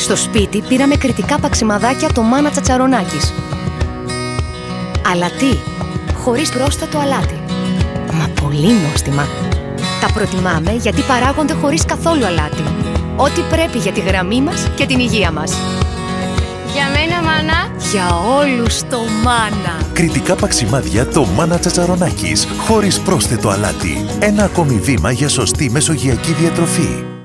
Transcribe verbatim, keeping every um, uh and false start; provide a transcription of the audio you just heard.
Στο σπίτι πήραμε κριτικά παξιμαδάκια το Μάνα Τσατσαρονάκης. Αλατί, χωρίς πρόσθετο αλάτι. Μα πολύ νόστιμα. Τα προτιμάμε γιατί παράγονται χωρίς καθόλου αλάτι. Ό,τι πρέπει για τη γραμμή μας και την υγεία μας. Για μένα, Μάνα. Για όλους το Μάνα. Κριτικά παξιμάδια το Μάνα Τσατσαρονάκης, χωρίς πρόσθετο αλάτι. Ένα ακόμη βήμα για σωστή μεσογειακή διατροφή.